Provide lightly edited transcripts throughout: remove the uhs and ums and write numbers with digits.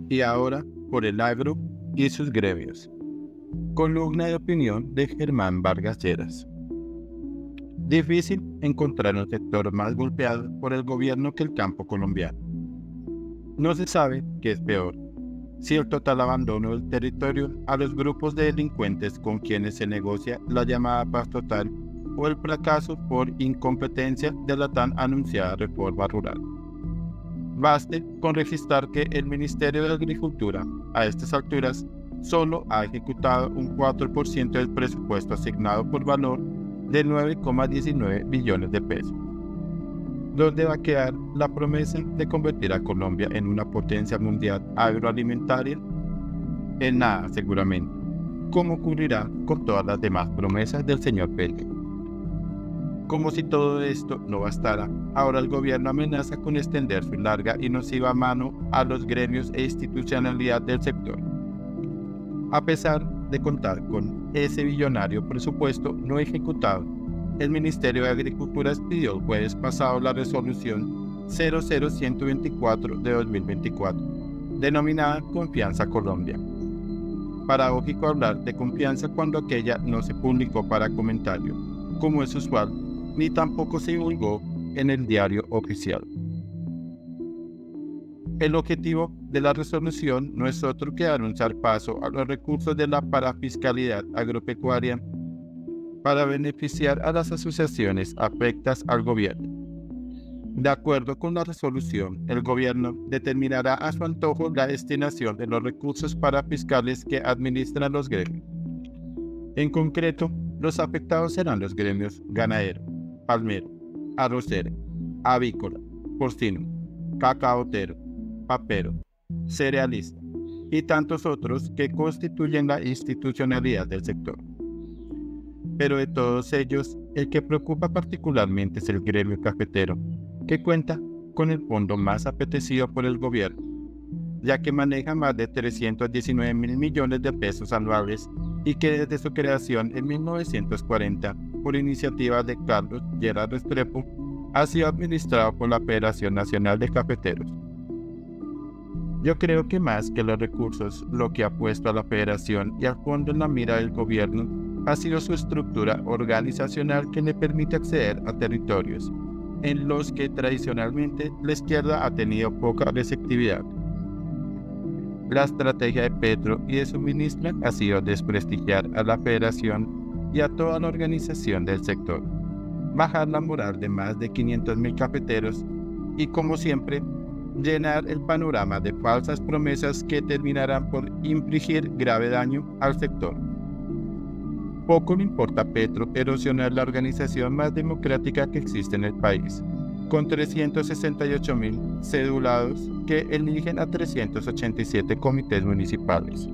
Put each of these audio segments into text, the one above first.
y ahora por el agro y sus gremios. Columna de opinión de Germán Vargas Lleras. Difícil encontrar un sector más golpeado por el gobierno que el campo colombiano. No se sabe qué es peor, si el total abandono del territorio a los grupos de delincuentes con quienes se negocia la llamada paz total o el fracaso por incompetencia de la tan anunciada reforma rural. Baste con registrar que el Ministerio de Agricultura, a estas alturas, solo ha ejecutado un 4% del presupuesto asignado por valor de 9,19 billones de pesos. ¿Dónde va a quedar la promesa de convertir a Colombia en una potencia mundial agroalimentaria? En nada, seguramente, como ocurrirá con todas las demás promesas del señor Petro. Como si todo esto no bastara, ahora el gobierno amenaza con extender su larga y nociva mano a los gremios e institucionalidad del sector. A pesar de contar con ese billonario presupuesto no ejecutado, el Ministerio de Agricultura expidió el jueves pasado la resolución 00124 de 2024, denominada Confianza Colombia. Paradójico hablar de confianza cuando aquella no se publicó para comentario, como es usual, ni tampoco se divulgó en el diario oficial. El objetivo de la resolución no es otro que dar un zarpazo a los recursos de la parafiscalidad agropecuaria para beneficiar a las asociaciones afectas al gobierno. De acuerdo con la resolución, el gobierno determinará a su antojo la destinación de los recursos parafiscales que administran los gremios. En concreto, los afectados serán los gremios ganadero, palmero, arrocero, avícola, porcino, cacaotero, papero, cerealista y tantos otros que constituyen la institucionalidad del sector. Pero de todos ellos, el que preocupa particularmente es el gremio cafetero, que cuenta con el fondo más apetecido por el gobierno, ya que maneja más de 319.000 millones de pesos anuales y que desde su creación en 1940, por iniciativa de Carlos Lleras Restrepo, ha sido administrado por la Federación Nacional de Cafeteros. Yo creo que más que los recursos, lo que ha puesto a la Federación y al fondo en la mira del gobierno ha sido su estructura organizacional que le permite acceder a territorios en los que tradicionalmente la izquierda ha tenido poca receptividad. La estrategia de Petro y de su ministra ha sido desprestigiar a la Federación y a toda la organización del sector, bajar la moral de más de 500.000 cafeteros y, como siempre, llenar el panorama de falsas promesas que terminarán por infligir grave daño al sector. Poco le importa a Petro erosionar la organización más democrática que existe en el país, con 368.000 cedulados que eligen a 387 comités municipales.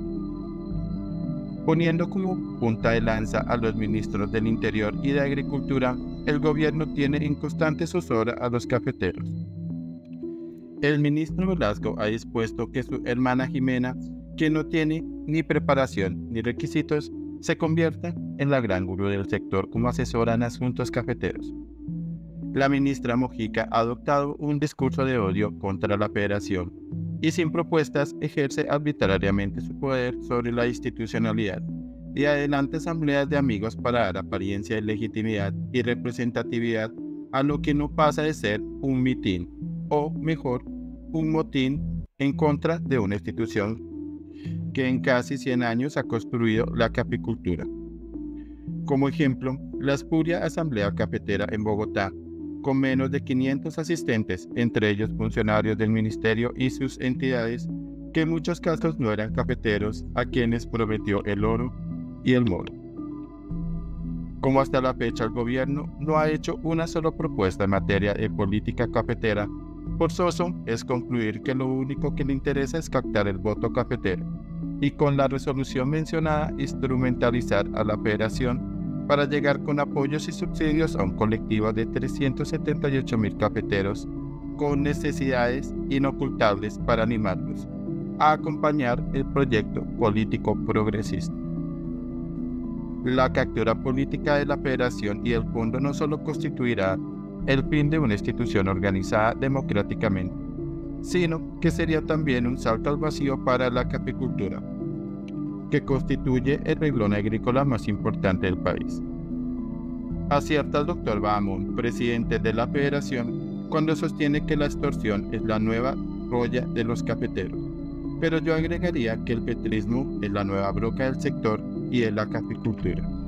Poniendo como punta de lanza a los ministros del Interior y de Agricultura, el gobierno tiene en constante zozobra a los cafeteros. El ministro Velasco ha dispuesto que su hermana Jimena, que no tiene ni preparación ni requisitos, se convierta en la gran gurú del sector como asesora en asuntos cafeteros. La ministra Mojica ha adoptado un discurso de odio contra la Federación y sin propuestas ejerce arbitrariamente su poder sobre la institucionalidad y adelanta asambleas de amigos para dar apariencia de legitimidad y representatividad a lo que no pasa de ser un mitin, o mejor, un motín en contra de una institución que en casi 100 años ha construido la caficultura. Como ejemplo, la espuria Asamblea Cafetera en Bogotá, con menos de 500 asistentes, entre ellos funcionarios del ministerio y sus entidades, que en muchos casos no eran cafeteros, a quienes prometió el oro y el moro. Como hasta la fecha el gobierno no ha hecho una sola propuesta en materia de política cafetera, forzoso es concluir que lo único que le interesa es captar el voto cafetero, y con la resolución mencionada instrumentalizar a la Federación para llegar con apoyos y subsidios a un colectivo de 378.000 cafeteros con necesidades inocultables para animarlos a acompañar el proyecto político progresista. La captura política de la Federación y el Fondo no solo constituirá el fin de una institución organizada democráticamente, sino que sería también un salto al vacío para la caficultura, que constituye el renglón agrícola más importante del país. Acierta el Dr. Bahamun, presidente de la Federación, cuando sostiene que la extorsión es la nueva roya de los cafeteros, pero yo agregaría que el petrismo es la nueva broca del sector y de la caficultura.